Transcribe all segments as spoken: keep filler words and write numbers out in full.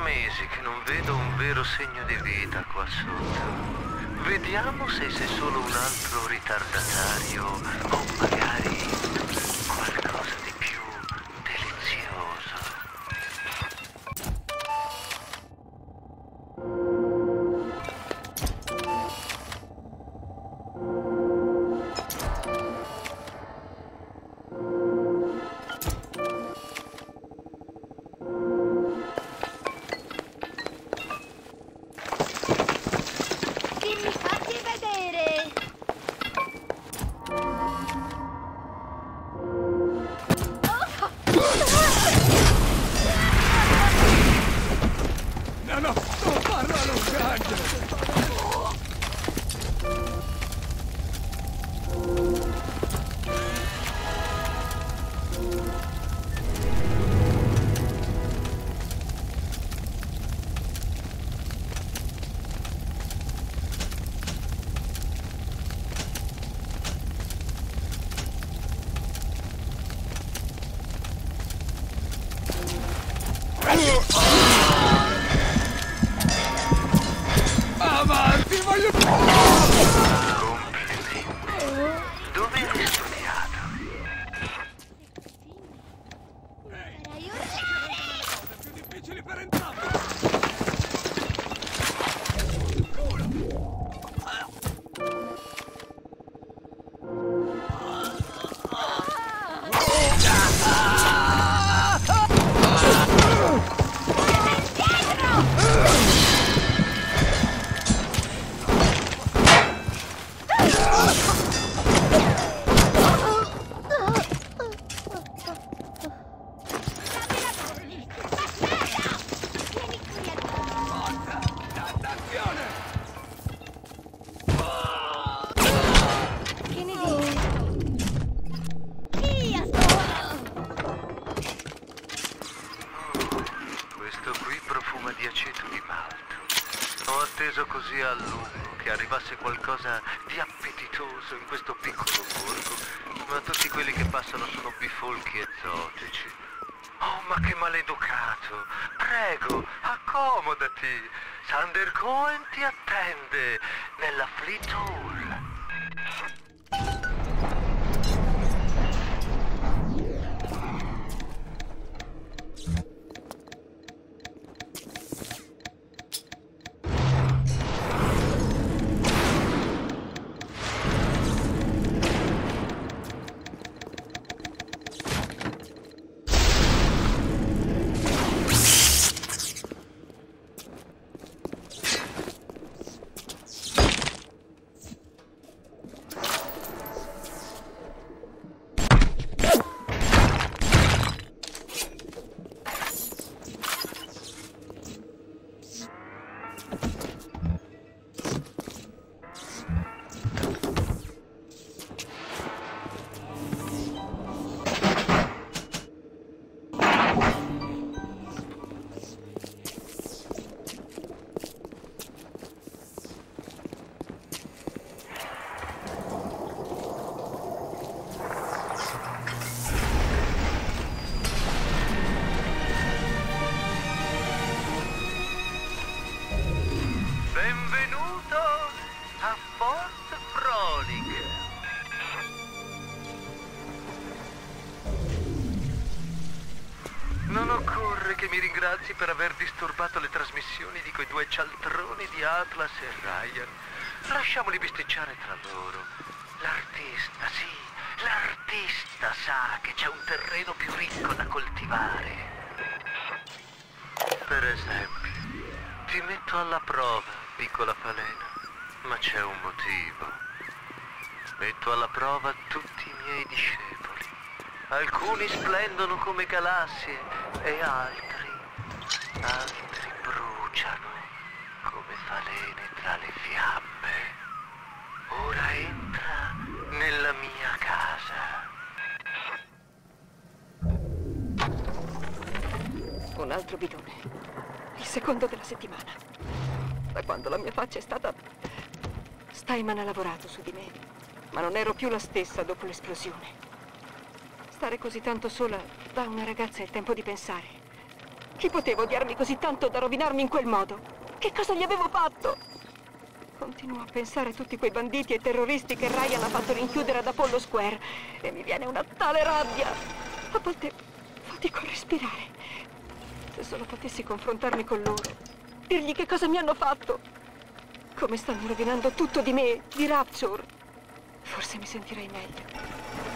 mesi che non vedo un vero segno di vita qua sotto. Vediamo se sei solo un altro ritardatario o magari qualcosa di più delizioso. Avanti, voglio... Complimenti. Dove hai studiato? È più difficile per entrambi. Ho atteso così a lungo che arrivasse qualcosa di appetitoso in questo piccolo borgo, ma tutti quelli che passano sono bifolchi esotici. Oh, ma che maleducato! Prego, accomodati! Sander Cohen ti attende nella Fleet Hall. Non occorre che mi ringrazi per aver disturbato le trasmissioni di quei due cialtroni di Atlas e Ryan. Lasciamoli bisticciare tra loro. L'artista, sì, l'artista sa che c'è un terreno più ricco da coltivare. Per esempio, ti metto alla prova, piccola falena, ma c'è un motivo. Metto alla prova tutti i miei discepoli. Alcuni splendono come galassie e altri, altri bruciano come falene tra le fiamme. Ora entra nella mia casa. Un altro bidone. Il secondo della settimana. Da quando la mia faccia è stata... Steinman ha lavorato su di me, ma non ero più la stessa dopo l'esplosione. Stare così tanto sola da una ragazza è il tempo di pensare. Chi poteva odiarmi così tanto da rovinarmi in quel modo? Che cosa gli avevo fatto? Continuo a pensare a tutti quei banditi e terroristi che Ryan ha fatto rinchiudere ad Apollo Square e mi viene una tale rabbia. A volte fatico a respirare. Se solo potessi confrontarmi con loro, dirgli che cosa mi hanno fatto, come stanno rovinando tutto di me, di Rapture, forse mi sentirei meglio.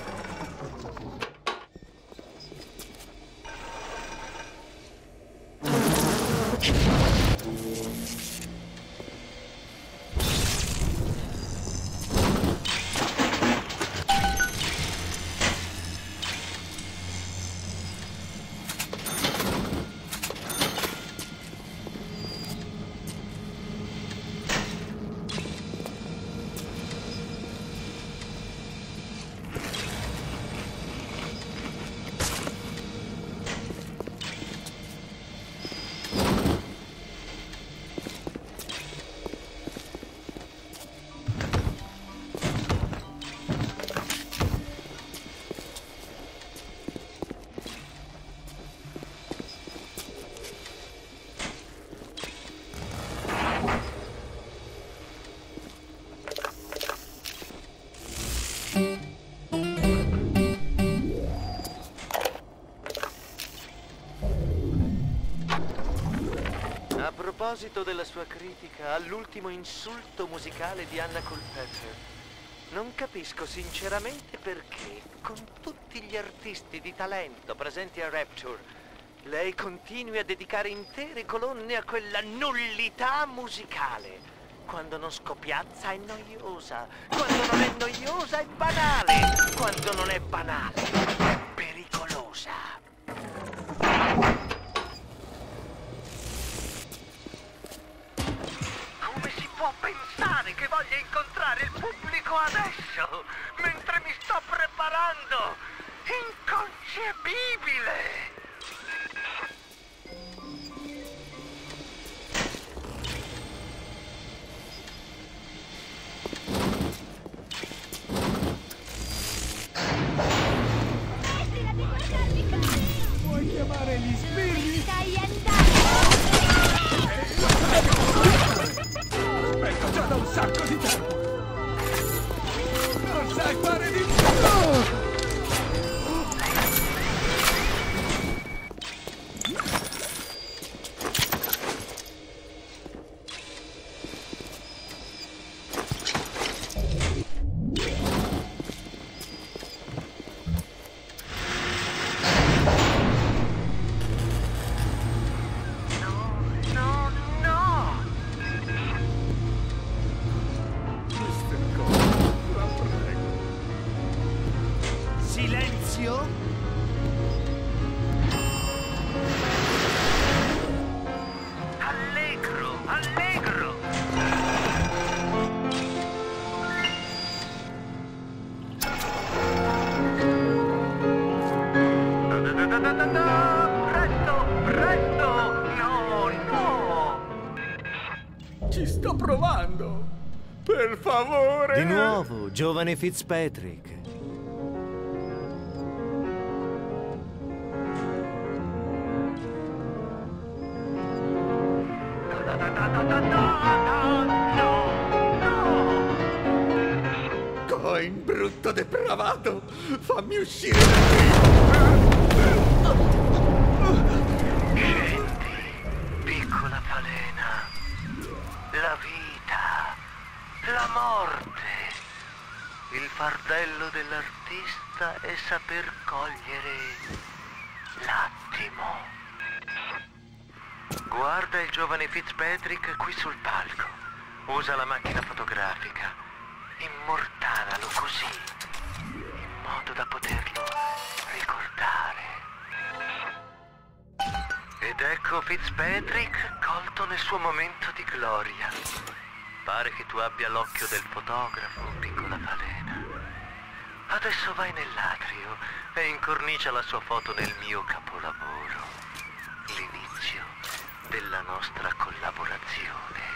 A proposito della sua critica all'ultimo insulto musicale di Anna Culpepper, non capisco sinceramente perché, con tutti gli artisti di talento presenti a Rapture, lei continui a dedicare intere colonne a quella nullità musicale. Quando non scopiazza è noiosa, quando non è noiosa è banale, quando non è banale è pericolosa. Può pensare che voglia incontrare il pubblico adesso, mentre mi sto preparando? Inconcepibile! Vuoi chiamare gli spiriti? Stai andando! Aspetto già da un sacco di tempo! Non sai fare di più! Silenzio? Allegro, allegro! Presto, presto! No, no! Ci sto provando! Per favore! Di nuovo, giovane Fitzpatrick. Coin, brutto depravato! Fammi uscire da qui! Scendi, piccola falena. La vita, la morte. Il fardello dell'artista è saper cogliere l'attimo. Guarda il giovane Fitzpatrick qui sul palco. Usa la macchina fotografica. Immortalalo così, in modo da poterlo ricordare. Ed ecco Fitzpatrick colto nel suo momento di gloria. Pare che tu abbia l'occhio del fotografo, piccola falena. Adesso vai nell'atrio e incornicia la sua foto nel mio capolavoro. L'inizio della nostra collaborazione.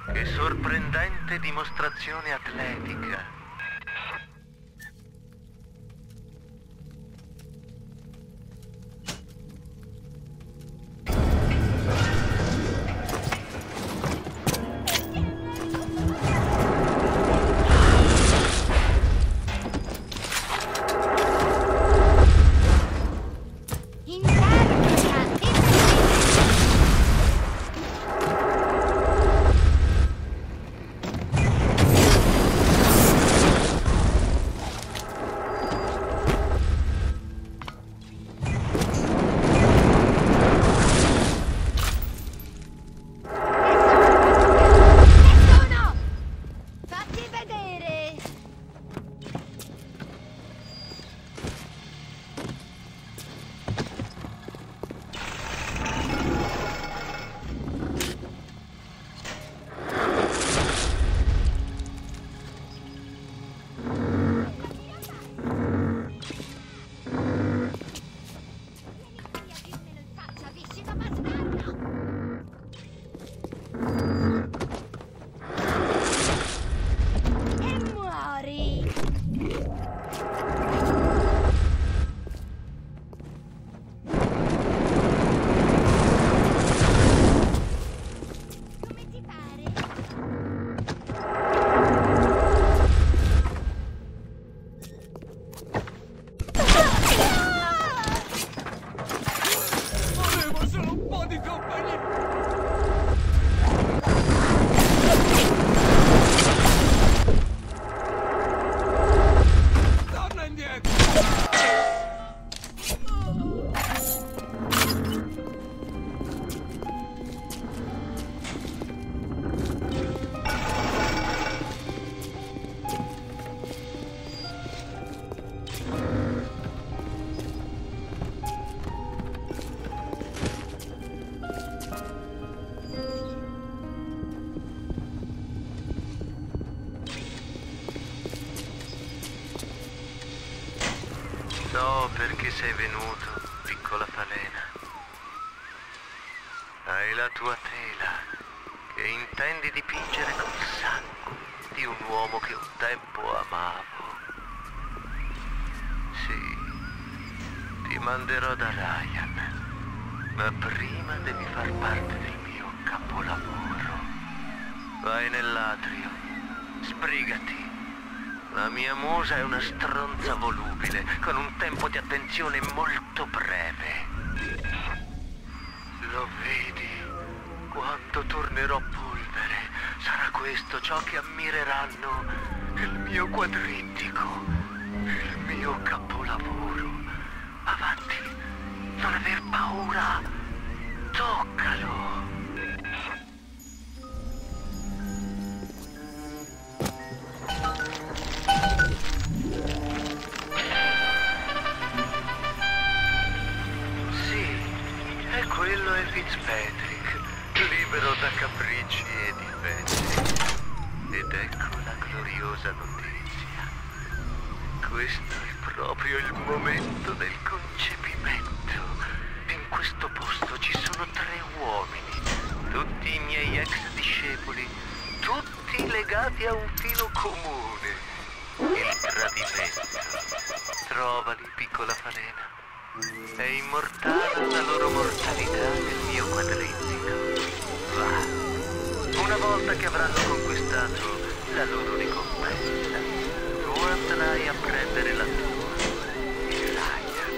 Che sorprendente dimostrazione atletica. So perché sei venuto, piccola falena. Hai la tua tela, che intendi dipingere col sangue di un uomo che un tempo amavo. Sì, ti manderò da Ryan, ma prima devi far parte del mio capolavoro. Vai nell'atrio, sbrigati. La mia musa è una stronza volubile, con un tempo di attenzione molto breve. Lo vedi? Quando tornerò polvere, sarà questo ciò che ammireranno. Il mio quadrittico, il mio capolavoro. Avanti, non aver paura. Toccalo. Quello è Fitzpatrick, libero da capricci e difetti. Ed ecco la gloriosa notizia. Questo è proprio il momento del concepimento. In questo posto ci sono tre uomini, tutti i miei ex discepoli, tutti legati a un filo comune. Il tradimento. Trovali, piccola falena. E immortala la loro mortalità nel mio quadrittico. Va. Una volta che avranno conquistato la loro ricompensa, tu andrai a prendere la tua, il Ryan.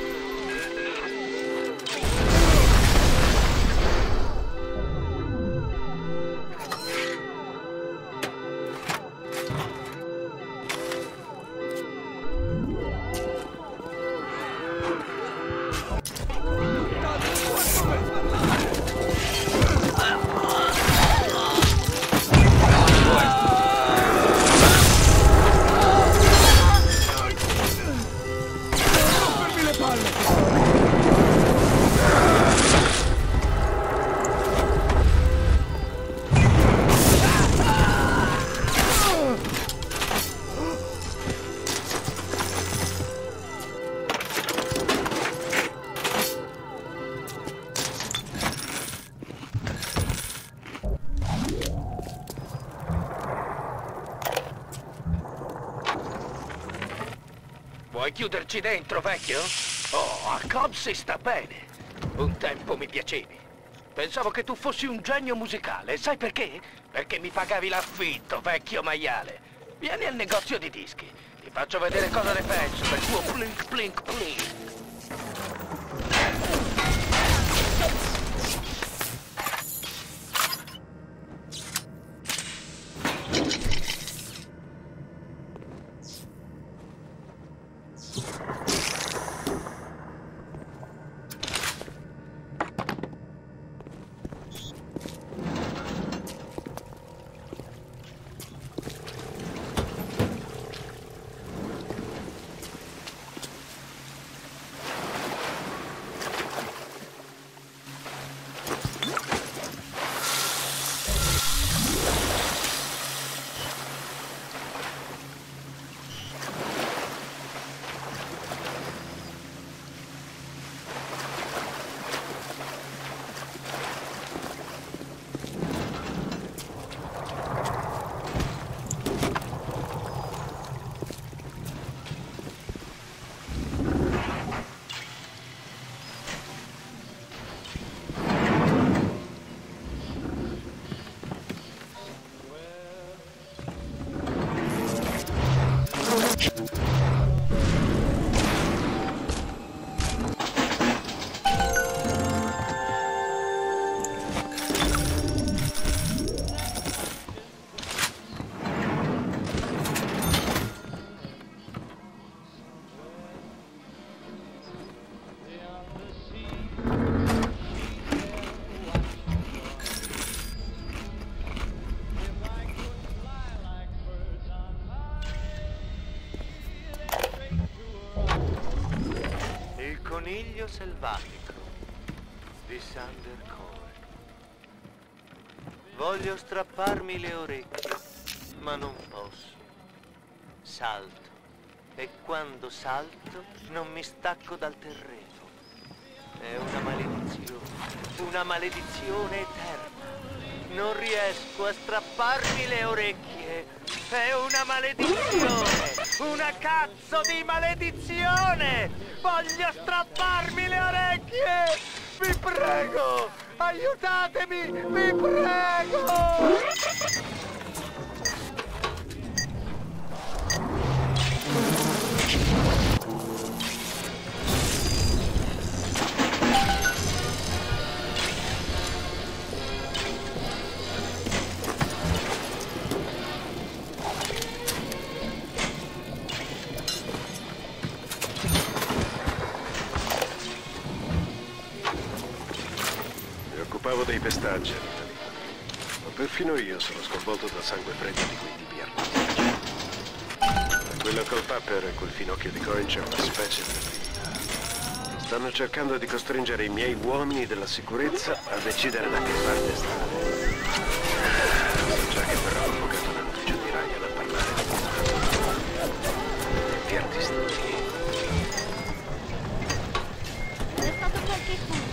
Vuoi chiuderci dentro, vecchio? Oh, a Cobb si sta bene. Un tempo mi piacevi. Pensavo che tu fossi un genio musicale. Sai perché? Perché mi pagavi l'affitto, vecchio maiale. Vieni al negozio di dischi. Ti faccio vedere cosa ne penso del tuo plink plink plink. Coniglio selvatico di Sander Cohen. Voglio strapparmi le orecchie, ma non posso. Salto, e quando salto non mi stacco dal terreno. È una maledizione, una maledizione eterna. Non riesco a strapparmi le orecchie. È una maledizione, una cazzo di maledizione! Voglio strapparmi le orecchie! Vi prego! Aiutatemi! Vi prego! Occupavo dei pestaggi all'Italia, ma perfino io sono sconvolto dal sangue freddo di quei tipi artistici. Da quello col Pepper e quel finocchio di Cohen c'è una specie di attività. Stanno cercando di costringere i miei uomini della sicurezza a decidere da che parte stare. So già che verrà convocato nell'ufficio di Ryan a parlare di di artisti. È stato qualche cosa.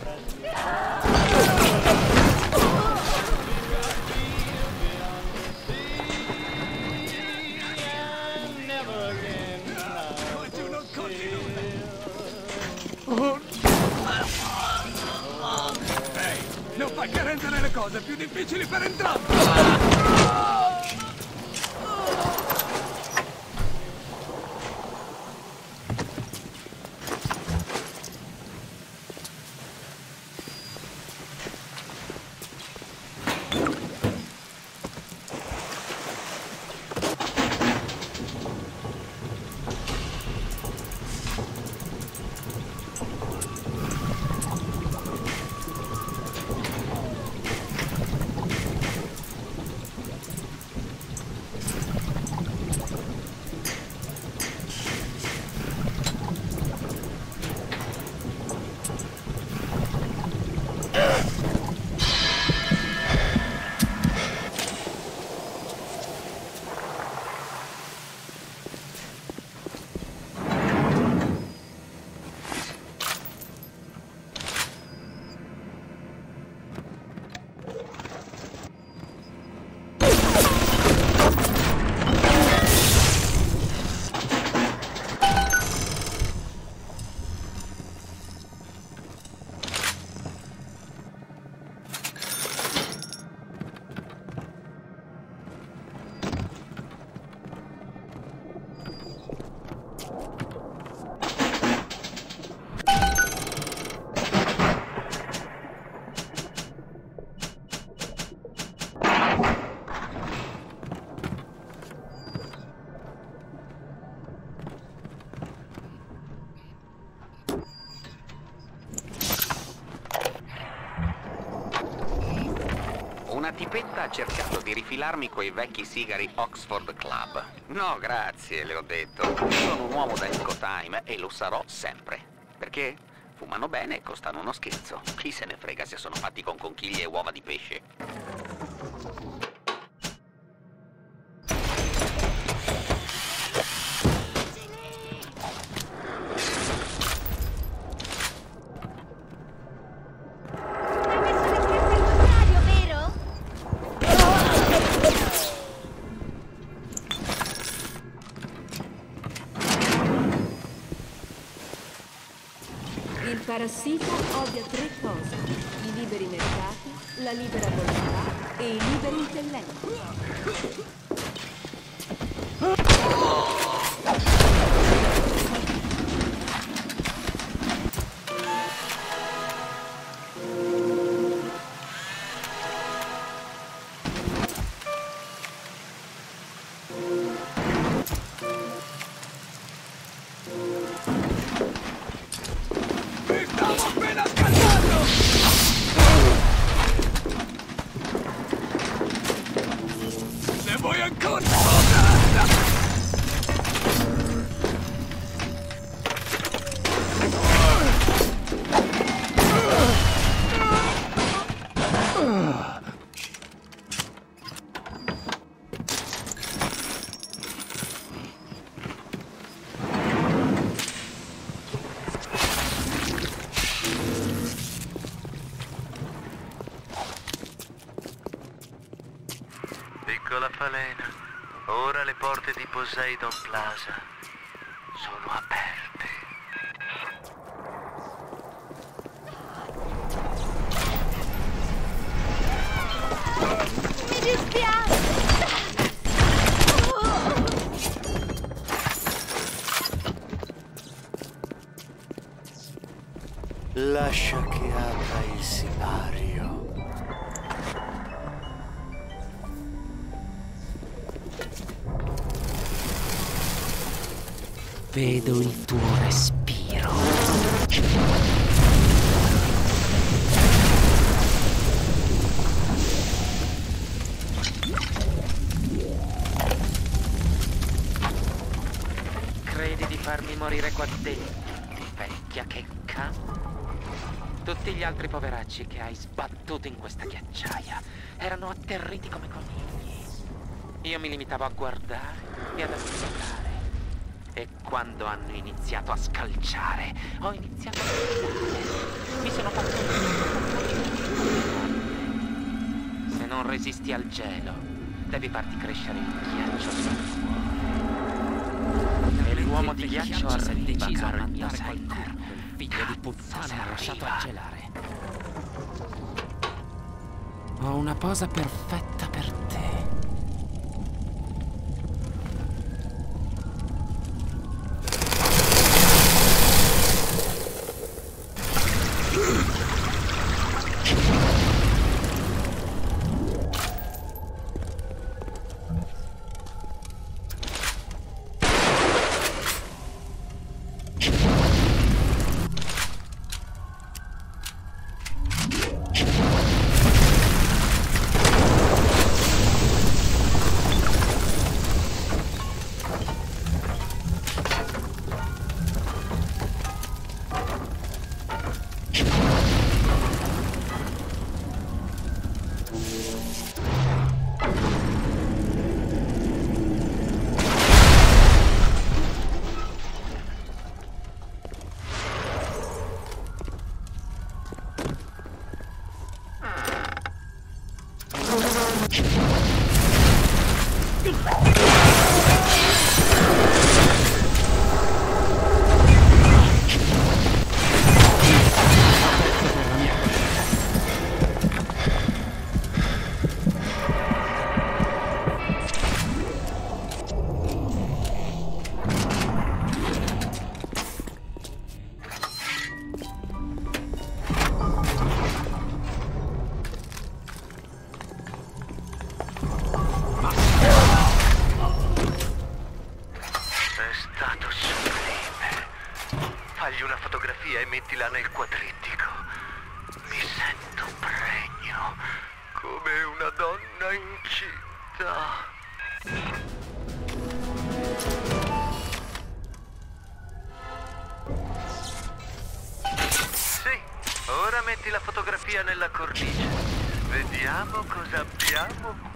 Ehi, non fai che rendere le cose più difficili per entrambi! tipetta ha cercato di rifilarmi quei vecchi sigari Oxford Club. No, grazie, le ho detto. Sono un uomo da Ecotime e lo sarò sempre. Perché fumano bene e costano uno scherzo. Chi se ne frega se sono fatti con conchiglie e uova di pesce. Il parassita odia tre cose: i liberi mercati, la libera volontà e il libero intelletto. Piccola falena, ora le porte di Poseidon Plaza sono aperte. Mi dispiace. Lascia che apra il sipario. Vedo il tuo respiro. Credi di farmi morire qua dentro, vecchia checca? Tutti gli altri poveracci che hai sbattuto in questa ghiacciaia erano atterriti come conigli. Io mi limitavo a guardare e ad ascoltare. E quando hanno iniziato a scalciare, ho iniziato a gridare. Mi sono fatto un... Se non resisti al gelo, devi farti crescere il ghiaccio sul cuore. E l'uomo di ghiaccio arriva, caro il mio Sailor. Figlio di puttana l'ha lasciato a gelare. Ho una posa perfetta per te. Fagli una fotografia e mettila nel quadrittico. Mi sento pregno, come una donna in città. Sì, ora metti la fotografia nella cornice. Vediamo cosa abbiamo